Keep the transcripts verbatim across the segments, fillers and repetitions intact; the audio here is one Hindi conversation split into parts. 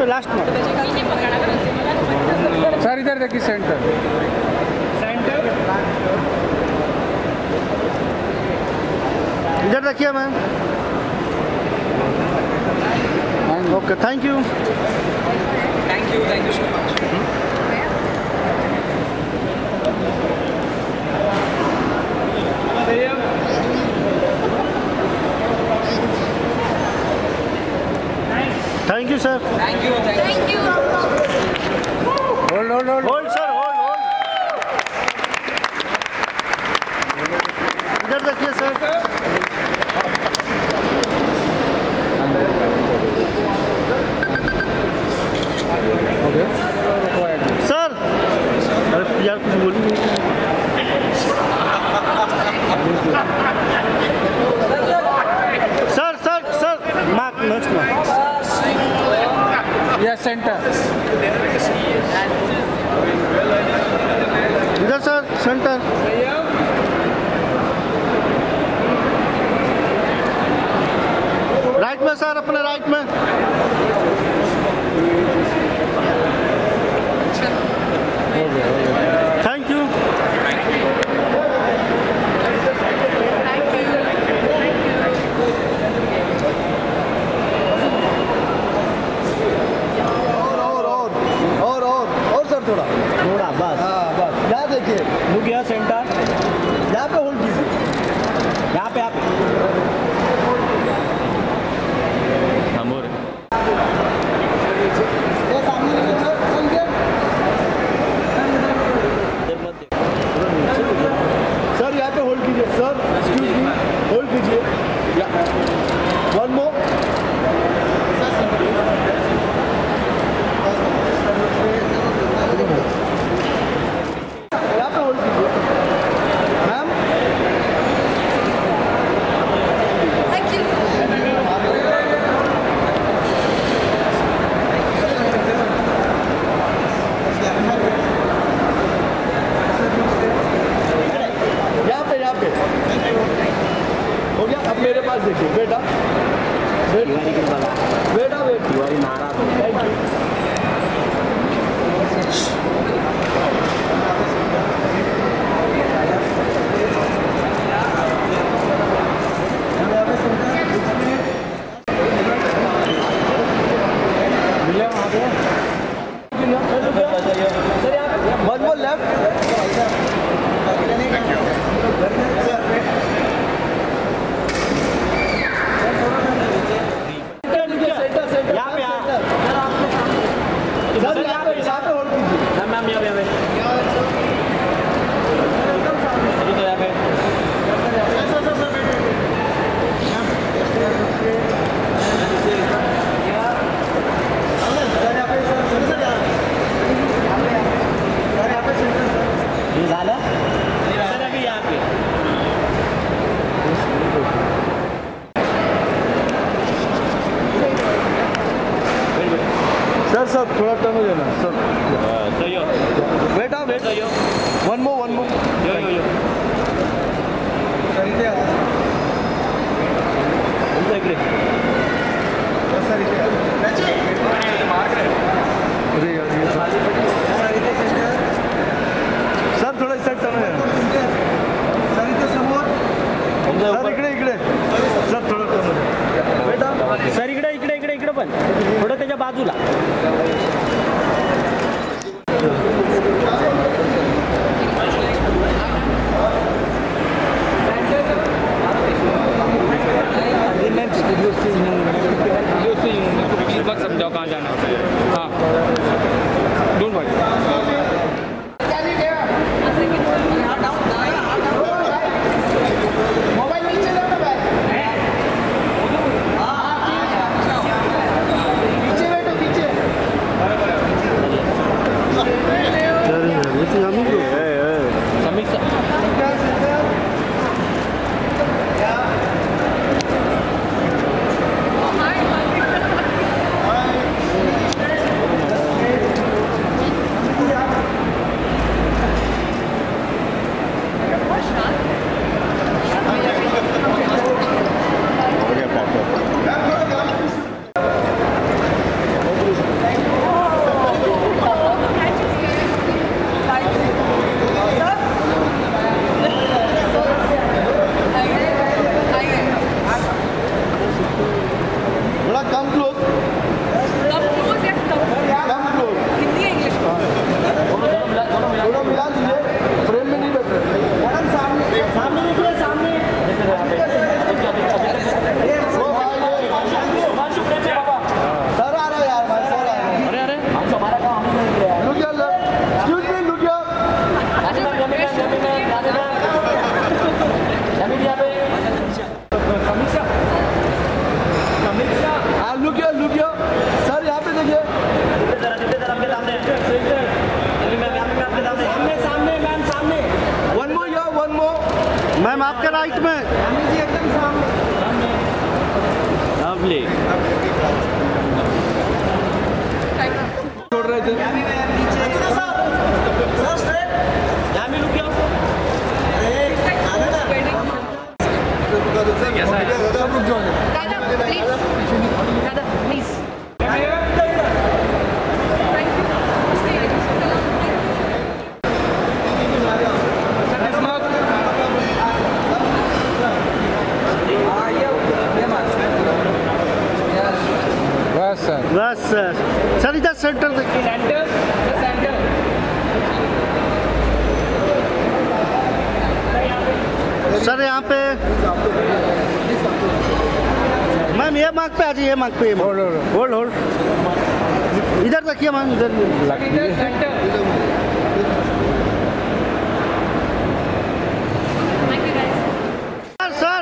लास्ट में सर इधर देखिए सेंटर सेंटर इधर देखिए ma'am. Okay thank you thank you thank you so much. Thank you sir. Thank you thank you. Hold hold hold hold sir hold hold. इधर देखिए सर। सर अरे यार कुछ बोलिए। Sir sir sir mark next mark या सेंटर इधर सर सेंटर। राइट में सर अपने राइट में। Thank you. थोड़ा थोड़ा बस हाँ बस यहाँ देखिए लुक यहाँ सेंटर यहाँ पे होल्ड कीजिए यहाँ पे यहाँ पे हम हो रहे सर यहाँ पे होल्ड कीजिए सर एक्सक्यूज मी होल्ड कीजिए वन मोर मेरे पास देखिए बेटा बेटा बेटा thank you. One more left sir sir थोड़ा टर्न हो जाना सर। बेटा बेटा वन मोर वन मोर सर थोड़ा इस साइड टर्न हो जाना सर इकडे इकडे सर थोडं टर्न हो जाना बेटा सर इकडे इकडे इकडे इकडे पण थोडं त्याच्या बाजूला समझाओ कहाँ जाना है। हाँ डोंट वरी। मोबाइल नीचे लो ना भाई। पीछे बैठो पीछे। मैम आपके राइट में। जी एकदम सामने। लवली। छोड़ रहे थे। बस सर बस सर सर इधर सेंटर देखिए। सेंटर सेंटर सर यहाँ पे मैम ये मार्क पे आ जाइए, मार्क पे होल्ड होल्ड होल्ड इधर देखिए मैम, इधर centre. Sir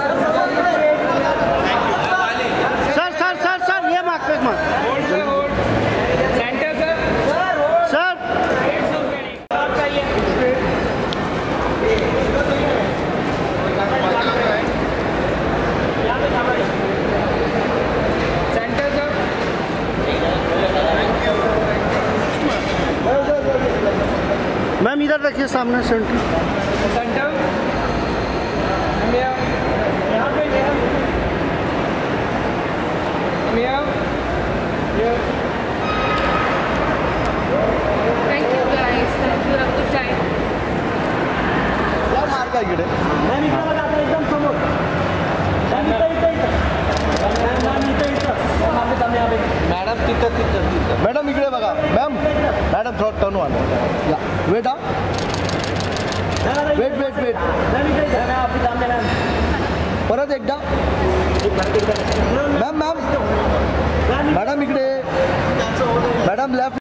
sir sir sir sir ये मार्क पे mark centre sir. Sir centre sir. Ma'am इधर देखिए सामने सेंटर। सेंटर यहाँ पे Thank you guys. Thank you. Have a good time. यार मार का इकडे मॅम इकडे बघा आता एकदम समोर। मॅम इथं इथं इथं मॅम मॅम इथं इथं मॅम तुम्ही आले मॅडम तिथं तिथं तिथं मॅडम इकडे बघा मॅम मॅडम थोडं टर्न वाला या वेट हा वेट वेट वेट मॅम इकडे इथं आपली सामने मॅम परत एकदा मॅम मॅम मॅडम इकडे मॅडम लेफ्ट